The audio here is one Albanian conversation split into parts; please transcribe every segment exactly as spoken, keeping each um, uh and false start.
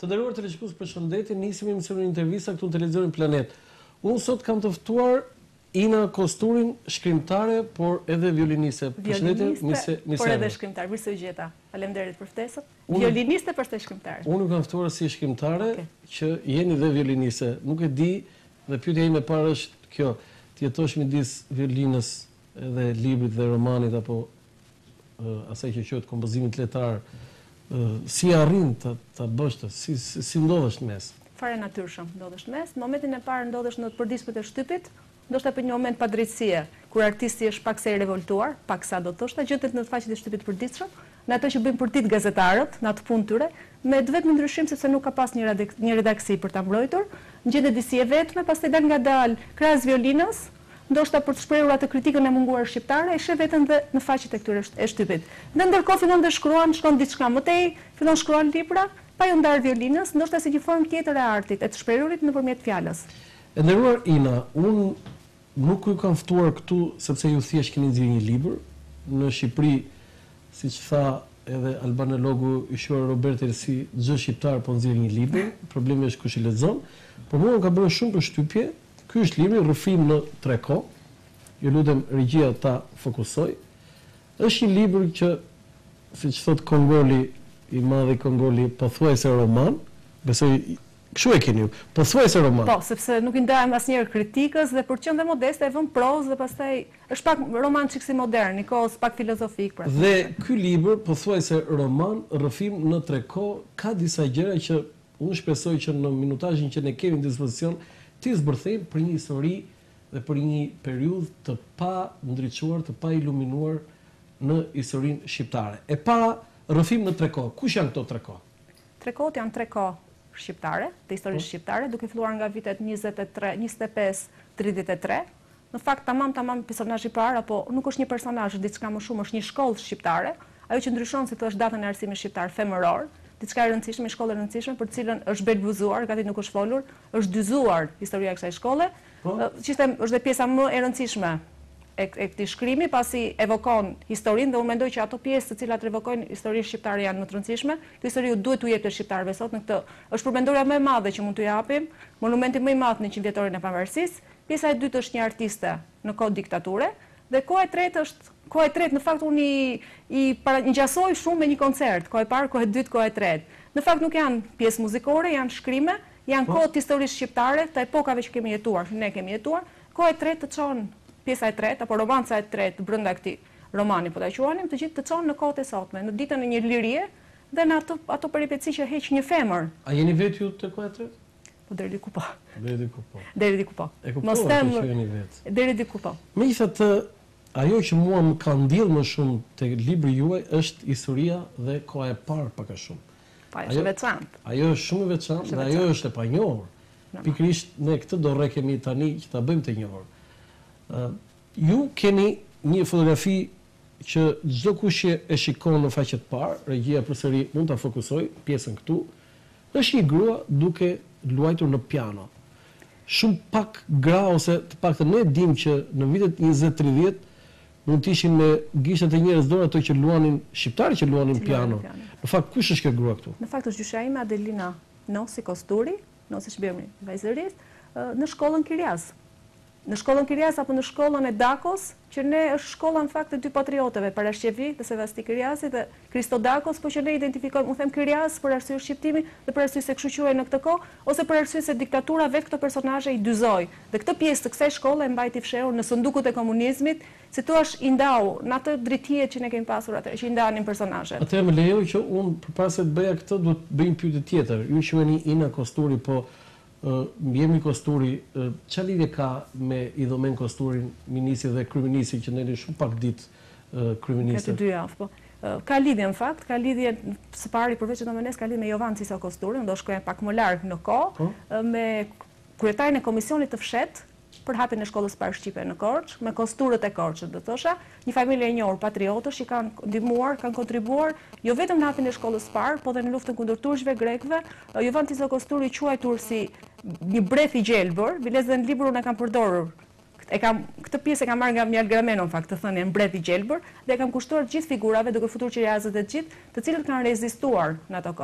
Të nderuar televizionistë, përshëndetje, nisim emisionin Intervista këtu në televizionin Planet. Unë sot kam të ftuar Ina Kosturin, shkrimtare, por edhe violiniste. Violiniste, por edhe shkrimtare. Mirë se u gjeta. Faleminderit për ftesën. Violiniste për të shkrimtare. Unë kam ftuar si shkrimtare që jeni dhe violiniste. Nuk e di, dhe pyetja ime e parë është kjo, të jetosh midis violinës edhe librit dhe romanit apo asaj që quhet kompozimit letar. Si arrin të ta bësh të, si si ndodhesh në mes? Fare natyrshëm ndodhesh në mes. Në momentin e parë ndodhesh në përdismet e shtypit, ndoshta për një moment pa drejtësie, kur artisti është paksa i revoltuar, paksa do të thoshta, gjetet në faqet e shtypit të përditshëm, në ato që bëjnë për ditë gazetarët, në atë punë tyre, me vetëm ndryshim sepse nuk ka pas një, një redaksi për ta mbrojtur, ngjetet disi e vetme, pastaj dal ngadal krahas violinës, ndoshta për të shprehur atë kritikën e munguar shqiptare, e sheh veten dhe në faqet e këtyre e shtypit. Dhe ndërkohë fillon të shkruan, shkon diçka më tej, fillon shkruan libra, pa ju ndar violinës, ndoshta si një formë tjetër e artit, e të shprehurit nëpërmjet fjalës. E nderuar Ina, unë nuk ju kam ftuar këtu sepse ju thjesht keni nxjerrë një libër. Në Shqipëri, siç tha edhe albanologu i quajtur Robert Elsi, çdo shqiptar po nxjerr një libër, problemi është kush i lexon. Por mua më ka bërë shumë përshtypje. Ky është libri Rrëfim në tre kohë. Ju lutem regjia ta fokusoj. Është një libër që, siç thot Kongoli, i madhi Kongoli, pothuajse roman. Besoj kështu e keni ju. Pothuajse roman. Po, sepse nuk i ndajem asnjëherë kritikës dhe për qenë dhe modeste e vën prozë dhe pastaj është pak roman çiksi modern, i kohës pak filozofik pra. Dhe ky libër, pothuajse roman, Rrëfim në tre kohë, ka disa gjëra që unë shpresoj që në minutazhin që ne kemi në dispozicion ti zbërthejmë për një histori dhe për një periudhë të pa ndriçuar, të pa iluminuar në historinë shqiptare. E para, Rrëfim në tre kohë. Kush janë këto tre kohë? Tre kohët janë tre kohë shqiptare, të historisë shqiptare, duke filluar nga vitet njëzet e tre, njëzet e pesë, tridhjetë e tre. Në fakt tamam tamam personazhi i parë, apo nuk është një personazh, diçka më shumë, është një shkollë shqiptare, ajo që ndryshon si thosh datën e arsimit shqiptar femëror. Diçka e rëndësishme, shkollë e rëndësishme për të cilën është belbuzuar, gati nuk është folur, është dyzuar historia e kësaj shkolle. Qishte është dhe pjesa më e rëndësishme e, e këtij shkrimi, pasi evokon historinë dhe unë mendoj që ato pjesë të cilat evokojnë historinë shqiptare janë më të rëndësishme. Kjo histori duhet t'u jepet shqiptarëve sot në këtë. Është përmendoria më e madhe që mund t'u japim, monumenti më i madh në njëqind vjetorin e pavarësisë. Pjesa e dytë është një artiste në kohë diktature dhe koha e tretë është Koha e tretë, në fakt unë i, i ngjasoj shumë me një koncert, koha e parë, koha e dytë, koha e tretë. Në fakt nuk janë pjesë muzikore, janë shkrime, janë kohë të historisë shqiptare, të epokave që kemi jetuar, që ne kemi jetuar. Koha e tretë të çon, pjesa e tretë apo romanca e tretë brenda këtij romani, po ta quanim, të gjithë të çon në kohët e sotme, në ditën e një lirie dhe në ato ato peripeci që heq një femër. A jeni vetë ju te koha e tretë? Po deri diku po. Deri diku po. Deri diku po. E kuptova që jeni vetë. Deri diku po. Megjithatë, ajo që mua më ka ndjell më shumë te libri juaj është historia dhe koha e parë pak a shumë. Po, është e veçantë. Ajo është shumë e veçantë dhe ajo është e panjohur. Pikërisht ne këtë do rrekemi tani që ta bëjmë të njohur. Uh, ju keni një fotografi që çdo kush e shikon në faqet parë, regjia përsëri mund ta fokusoj pjesën këtu, është një grua duke luajtur në piano. Shumë pak gra ose të paktën ne dim që në vitet njëzet tridhjetë mund të ishin me gishtat e njerëz dorë ato që luanin shqiptarë që luanin piano. Në fakt kush është kjo grua këtu? Në fakt është gjysha ime Adelina Nosi Kosturi, Nosi Shbemri, vajzërisë, në shkollën Kirias. Në shkollën Kirias apo në shkollën e Dakos, që ne është shkolla në fakt e dy patriotëve, Parashqevi dhe Sevasti Kiriasi dhe Kristo Dakos, por që ne identifikojmë, u them Kirias për arsye shqiptimi dhe për arsye se kështu quhej në këtë kohë, ose për arsye se diktatura vetë këto personazhe i dyzoi. Dhe këtë pjesë të kësaj shkolle e mbajti fshehur në sëndukut e komunizmit, si thua i ndau në atë drejtije që ne kemi pasur atë, që i ndanin personazhet. Atëherë më lejoj që unë përpara se të bëja këtë duhet të bëj një pyetje tjetër. Ju quheni Ina Kosturi, po Uh, jemi Kosturi, uh, çfarë lidhje ka me Idomen Kosturin, ministri dhe kryeministri që ndeni shumë pak ditë uh, kryeministër? Ka dy javë, po. Uh, ka lidhje në fakt, ka lidhje së pari përveç domosdoshmërisë ka lidhje me Jovan Cisa Kosturin, do shkojmë pak më larg në kohë, po? uh, me kryetarin e komisionit të fshet për hapjen e shkollës parë shqipe në Korçë, me kosturët e Korçës, do thosha, një familje e njohur patriotësh që kanë ndihmuar, kanë kontribuar jo vetëm në hapjen e shkollës parë, por edhe në luftën kundër turqëve, grekëve. Jovan Cisa Kosturi i quajtur si një breth i gjelbër, biles dhe në librin e kam përdorur. E kam këtë pjesë e kam marrë nga Mjal Grameno në fakt, të thënë mbret i gjelbër, dhe e kam kushtuar gjithë figurave duke futur qiriazët e gjithë, të cilët kanë rezistuar në ato kohë.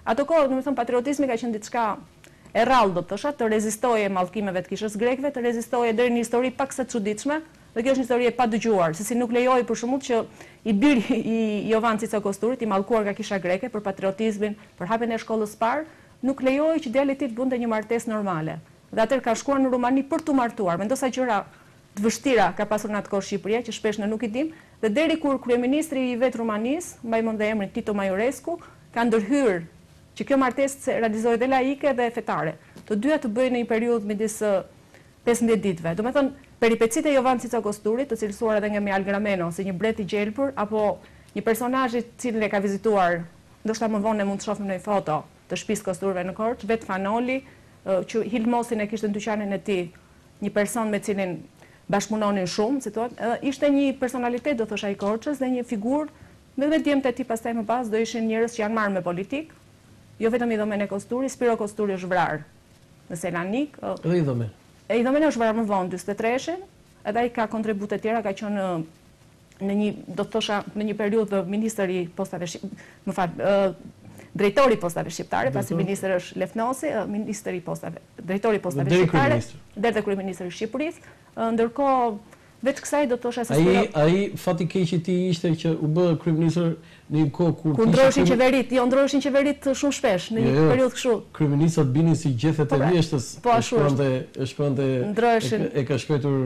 Ato kohë, domethënë patriotizmi ka qenë diçka e rrallë, do të thosha, të rezistoje mallkimeve të kishës grekëve, të rezistoje deri në histori paksa çuditshme, dhe kjo është një histori e padëgjuar, se si nuk lejoi për shembull që i biri i Jovan Cica Kosturit, i mallkuar nga kisha greke për patriotizmin, për hapjen e shkollës së parë, nuk lejoi që djali i tij të bënte një martesë normale. Dhe atëherë ka shkuar në Rumani për të martuar. Mendo sa gjëra të vështira ka pasur në atë kohë Shqipëria, që shpesh ne nuk i dim, dhe deri kur kryeministri i vet Rumanisë, mbaj mend emrin Tito Majorescu, ka ndërhyrë që kjo martesë se realizohej dhe laike dhe fetare. Të dyja të bëjnë në një periudhë midis pesëmbëdhjetë ditëve. Domethënë, peripecitë e Jovan Cica Kosturit, të cilësuar edhe nga Mjal Grameno, si një bret i gjelbër apo një personazh i cili e ka vizituar, ndoshta më vonë mund të shohim në një foto të shtëpisë Kosturëve në Korçë, vet Fanoli, që Hilmosin e kishte në dyqanin e tij, një person me cilin bashkëpunonin shumë, si thuhet, ishte një personalitet, do thosha, i Korçës dhe një figurë, me dhe djemtë e tij pastaj më pas do ishin njerëz që janë marrë me politikë, jo vetëm i Domene Kosturi, Spiro Kosturi është vrarë në Selanik. Edhe i Domene. E i Domene është vrarë më vonë dyzet e treshin, edhe ai ka kontribute tjera, ka qenë në një, do të thosha, në një periudhë ministri i postave shqiptare, më fal, drejtori i postave shqiptare, pasi ministri është Lefnosi, ministri i postave, drejtori i postave shqiptare, deri te kryeministri i Shqipërisë, ndërkohë veç kësaj do të thosha se ai ai fati keq i tij ishte që u bë kryeministër në një kohë kur kur ndroheshin qeverit, jo ndroheshin qeverit shumë shpesh në një periudhë kështu. Kryeministrat binin si gjethet e vjeshtës, po shpërnde shpërnde ndroheshin e ka shkruar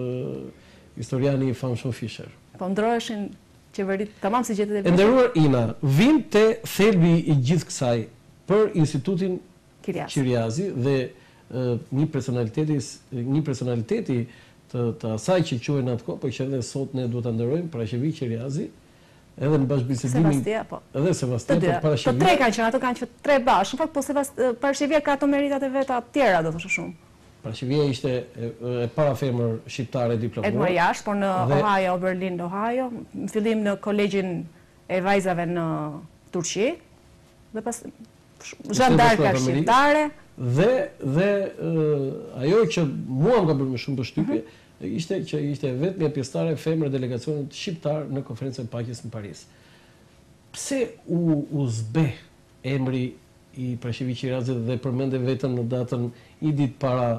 historiani i famshëm Fischer. Po ndroheshin qeverit tamam si gjethet e vjeshtës. E nderuar Ina, vim te thelbi i gjithë kësaj për institutin Qiriazi dhe një personaliteti një personaliteti Të, të asaj që quhen atë kohë, por që edhe sot ne duhet ta nderojmë Parashevi Qiriazi, edhe në bashkëbisedimin Sevastia, po. Edhe Sevastia, po Parashevia. Të tre kanë qenë, ato kanë qenë tre bashkë. Në fakt po Sevastia, Parashevia ka ato meritat e veta të tjera, do të thosh shumë. Parashevia ishte e, e para femër shqiptare diplomuar. Edmar jashtë, por në dhe... Ohio, Berlin, Ohio, në fillim në kolegjin e vajzave në Turqi, dhe pas zhandarka shqiptare. Dhe dhe uh, ajo që mua më ka bërë më shumë përshtypje, mm -hmm. ishte që ishte vetëm pjesëtare femër e delegacionit shqiptar në konferencën e paqes në Paris. Pse u u zbe emri i Parashevi Qiriazit dhe përmende vetëm në datën i ditë para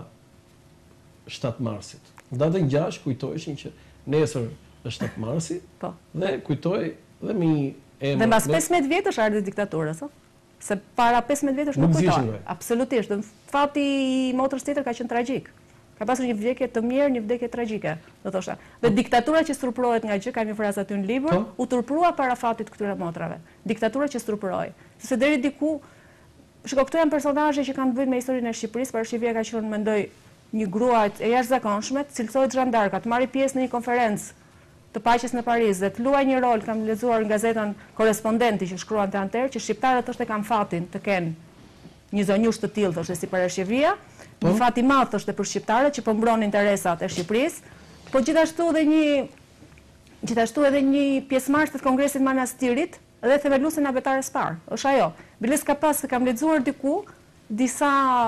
shtatë marsit? Në datën gjashtë kujtoheshin që nesër është shtatë marsi, po. Dhe kujtoi dhe me një emër. Dhe mbas pesëmbëdhjetë vjetësh ardhi diktatura, sa? Se para pesëmbëdhjetë vjetësh nuk kujtoj. Absolutisht. Fati i motrës tjetër ka qenë tragjik. Ka pasur një vdekje të mirë, një vdekje tragjike, do thosha. Dhe diktatura që strupurohet nga gjë, kam një frazë aty në libër, u turpurua para fatit këtyre motrave. Diktatura që strupurohej. Sepse deri diku, shiko, këto janë personazhe që kanë të bëjnë me historinë e Shqipërisë, Parashevia ka qenë, mendoj, një grua e jashtëzakonshme, cilësohet zhandarka, të marrë pjesë në një konferencë të paqes në Paris dhe të luajë një rol, kam lexuar në gazetën Korrespondenti që shkruante anëherë që shqiptarët thoshte kanë fatin të kenë një zonjush të tillë, thoshte si Parashevia. Një fat i madh thoshte për shqiptarët që po mbron interesat e Shqipërisë, por gjithashtu edhe një gjithashtu edhe një pjesëmarrës të Kongresit Manastirit dhe themeluese në abetares parë. Është ajo. Biles ka pas se kam lexuar diku disa,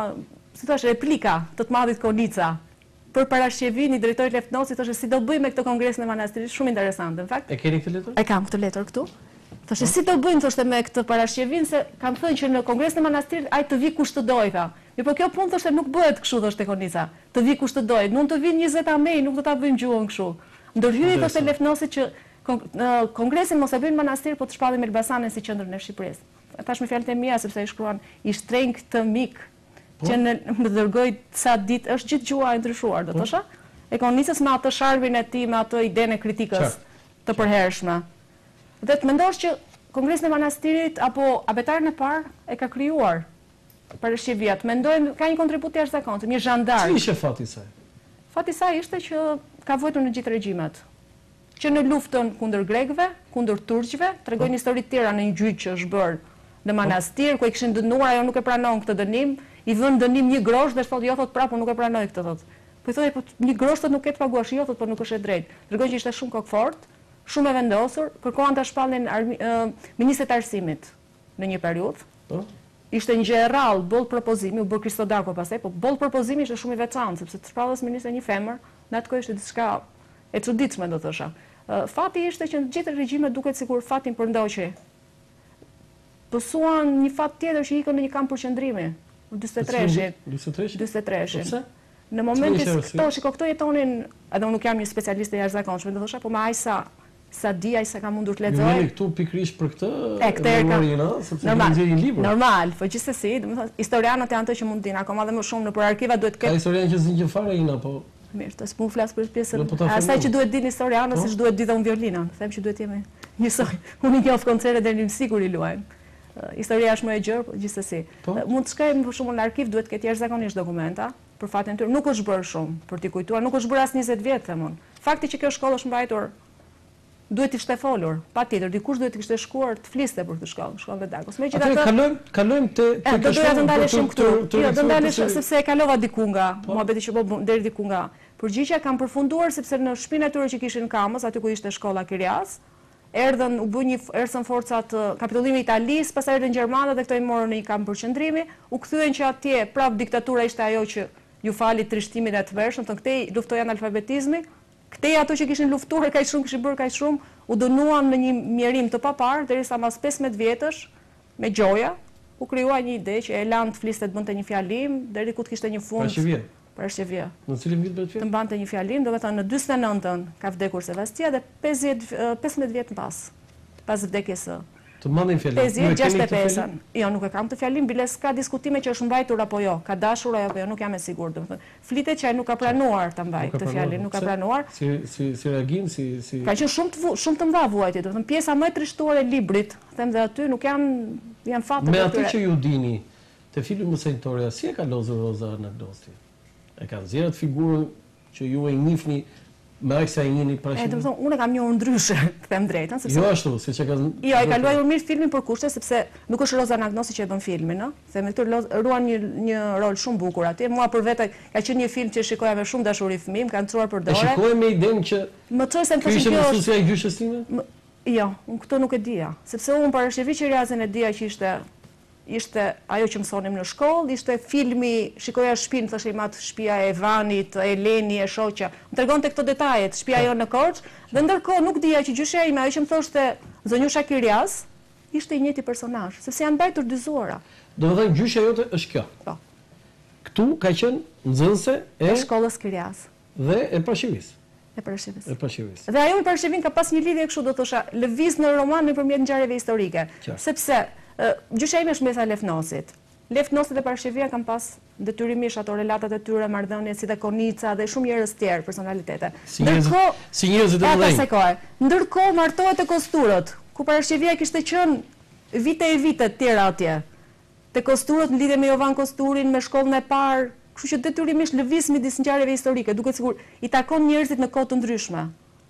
si thash, replika të të madhit Konica për Parashevin, i drejtori Lefnosi, thoshte si do bëjmë me këtë Kongresin e Manastirit, shumë interesante në fakt. E keni këtë letër? E kam këtë letër këtu. Thoshte si do bëjmë thoshte me këtë Parashevin se kam thënë që në Kongresin e Manastirit ai të vi kush të doj, tha. Mi po kjo punë thoshte nuk bëhet kështu, thoshte Konica. Të vi kush të doj, mund të vinë njëzet amej, nuk do ta bëjmë gjuhën kështu. Ndërhyrë thoshte Lefnosi që Kongresin mos e bëjnë Manastir, po të shpallim Elbasanin si qendrën e Shqipërisë. Tash me fjalët e mia sepse i shkruan i shtrenjtë këtë mik që më dërgoi sa ditë, është gjithë gjuha e ndryshuar, do thosha. E Konicës me atë sharvin e tij, me atë idenë e kritikës të përhershme. Dhe të mendosh që Kongresin e Manastirit apo abetarën e parë e ka krijuar Parashevia, mendojmë ka një kontribut të jashtëzakonshëm, një zhandar. Si ishte fati i saj? Fati i saj ishte që ka vojtur në gjithë regjimet. Që në luftën kundër grekëve, kundër turqëve, tregojnë histori të tjera në një gjyq që është bërë në Manastir, ku e kishin dënuar, ajo nuk e pranon këtë dënim, i vën dënim një grosh dhe thotë jo thotë prapë nuk e pranoj këtë thotë. Po i thotë po një grosh thotë nuk e të paguash, jo thotë po nuk është e drejtë. Tregojnë që ishte shumë kokfort, shumë e vendosur, kërkohan ta shpallin uh, ministrit e arsimit në një periudhë. Oh. Ishte një gjë e rrallë, boll propozimi, u bë Kristodarko pastaj, po boll propozimi ishte shumë i veçantë, sepse të shpallës ministri një femër, në atë kohë ishte diçka e çuditshme, do thosha. Uh, fati ishte që në gjithë regjimet duket sikur fatin përndoqi Pësuan një fat tjetër që ikën në një kamp përqendrimi, në dyzet e treshin. dyzet e treshin. Në momentin këto, shiko, këto jetonin, edhe unë nuk jam një specialiste jashtëzakonshme, do thosha, po me aq sa sa di, aq sa kam mundur të lexoj. Jemi këtu pikërisht për këtë, e këtë Marina, sepse kemi nxjerrë një libër. Normal, po gjithsesi, domethënë historianët janë ato që mund dinë, akoma dhe më shumë nëpër arkiva duhet të ketë. Ka historian që zgjidhin fare ina, po. Mirë, të s'pu flas për pjesën. Asaj që duhet dinë historianët, siç duhet di dhe unë violinën. Them që duhet jemi njësoj. Unë i njoh koncerte deri në sikur i luajmë. Historia është më e gjerë, po gjithsesi. Mund të shkojmë për shembull në arkiv, duhet të ketë jashtëzakonisht dokumenta. Për fatin tyre nuk është bërë shumë për t'i kujtuar, nuk është bërë as njëzet vjet, them unë. Fakti që kjo shkollë është mbajtur duhet të ishte folur, patjetër, dikush duhet të kishte shkuar të fliste për këtë shkollë, shkollën e Dagos. Megjithatë, kalojmë kalojmë te te do doja të ndaleshim këtu. Jo, do ndalesh sepse e kalova diku nga, muhabeti që po deri diku nga. Përgjigja kam përfunduar sepse në shtëpinë e tyre që kishin Kamës, aty ku ishte shkolla Kirias, erdhën u bë një erdhën forcat kapitullimi i Italisë, pastaj erdhën gjermanët dhe këto i morën në një kamp përqendrimi, u kthyen që atje prap diktatura ishte ajo që ju fali trishtimin e tmerrshëm, të këtej luftoi analfabetizmi, këtej ato që kishin luftuar kaq shumë, kishin bërë kaq shumë, u dënuan në një mjerim të papar, derisa mas pesëmbëdhjetë vjetësh, me gjoja, u krijuar një ide që e lan të fliste të bënte një fjalim, deri ku të kishte një fund. Parashevje. Parashevje. Në cilin vit bëhet fjalë? Të mbante një fjalim, do të thënë në dyzet e nëntën ka vdekur Sevastia dhe pesëmbëdhjetë vjet pas, pas vdekjes së. Të mbante një fjalim. pesëdhjetë gjashtëdhjetë e pesën. Jo, nuk e kam të fjalim, biles ka diskutime që është mbajtur apo jo, ka dashur apo jo, nuk jam e sigurt, domethënë. Flitet që ai nuk ka pranuar ta mbajë këtë fjalim, nuk ka pranuar. Si si si reagim, si si Ka qenë shumë të shumë të mëdha vuajtje, domethënë pjesa më e trishtuar e librit, them dhe aty nuk janë janë fatë. Me atë që ju dini, te filmi Mësejtoria, si e ka lozur Roza Anagnosti? E ka nxjerrë atë figurën që ju e njihni me aq sa e njihni para. E domethënë unë kam njohur ndryshe, të them drejtën, sepse jo ashtu, siç e ka. Jo, e ka luajtur mirë filmin për kushte sepse nuk është Roza Anagnosti që e bën filmin, ëh. Themi këtu ruan një një rol shumë bukur atje. Mua për vete ka qenë një film që shikoja me shumë dashuri fëmijë, kanë çuar për dorë. E shikoj me idenë që më çoj se më thoshin kjo është mësuesja e gjyshës time? Jo, unë këtë nuk e dija, sepse unë para Shevqeriazën e dija që ishte ishte ajo që mësonim në shkollë, ishte filmi, shikoja shtëpinë, thoshte i mat shtëpia e Evanit, e Eleni, e shoqja. Më tregonte këto detajet, shtëpia jonë në Korçë, dhe ndërkohë nuk dija që gjyshja ime, ajo që më thoshte zonjusha Kirias, ishte i njëjti personazh, sepse janë mbajtur dyzuara. Domethënë gjyshja jote është kjo. Po. Ktu ka qenë nxënëse e shkollës Kirias dhe e Parashevis. E Parashevis. E Parashevis. Dhe ajo me Parashevin ka pas një lidhje kështu, do thosha, lëviz në roman nëpërmjet ngjarjeve historike, sepse gjyshja ime është mbesa Lefnosit. Lefnosit dhe Parashevia kanë pas detyrimisht ato relatat e tyre, marrëdhëniet si dhe Konica dhe shumë njerëz tjerë, personalitete. Ndërkohë, si njerëz të mëdhenj. Ndërkohë martohet te Kosturët, ku Parashevia kishte qenë vite e vite të tjera atje. Te Kosturët në lidhje me Jovan Kosturin, me shkollën e parë, kështu që detyrimisht lëviz midis ngjarjeve historike, duket sikur i takon njerëzit në kohë të ndryshme.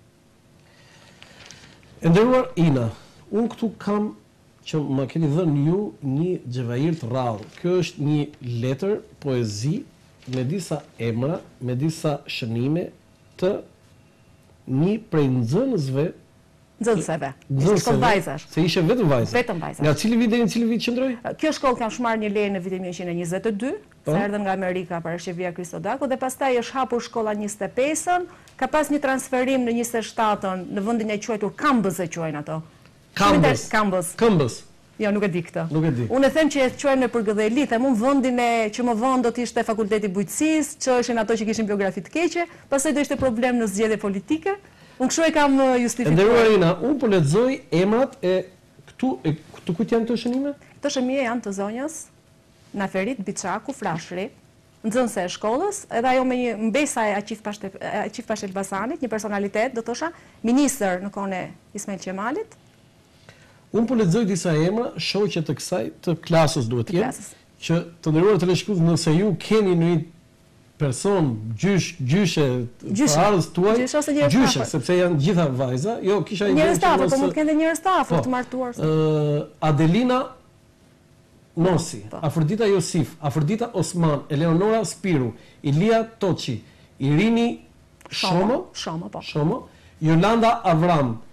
E nderuar Ina, unë këtu kam që më keni dhënë ju një xhevair të rrallë. Kjo është një letër poezi me disa emra, me disa shënime të një prej nxënësve, nxënësve. Ishte vajzash. Se ishe vetëm vajza. Vetëm vajza. Nga cili vit deri në cili vit qëndroi? Kjo shkollë kam shmarrë një leje në vitin një qind e njëzet e dy, sa erdhën nga Amerika Parashevia Kristodako, dhe pastaj është hapur shkolla njëzet e pesën, ka pas një transferim në njëzet e shtatën në vendin e quajtur Kambës e quajnë ato. Kambës. Kambës. Këmbës. Jo, nuk e di këtë. Nuk e di. Unë e them që e quajnë në përgëdheli, them unë vendin e që më vonë do të ishte Fakulteti Bujqësisë, që ishin ato që kishin biografi të keqe, pastaj do ishte problem në zgjedhje politike. Unë kështu e kam justifikuar. Nderuar Ina, unë po lexoj emrat e këtu, e këtu kujt janë këto shënime? Këto shënime janë të zonjës Naferit Biçaku Frashri, nxënëse e shkollës, edhe ajo me një mbesa e Aqif Pashte Aqif Pashelbasanit, një personalitet, do thosha, ministër në kohën e Ismail Qemalit. Unë po lexoj disa emra, shoqe të kësaj, të klasës duhet të jenë, që të nderuar teleshikues, nëse ju keni në një person, gjysh, gjyshe, parës tuaj, gjyshe, sepse janë gjitha vajza, jo, kisha ide njerëz të afërt, po mund të kenë njerëz të afërt të martuar. Adelina Nosi, Afrodita Josif, Afrodita Osman, Eleonora Spiru, Ilia Toçi, Irini Shomo, Shomo, po. Shomo, Yolanda Avram,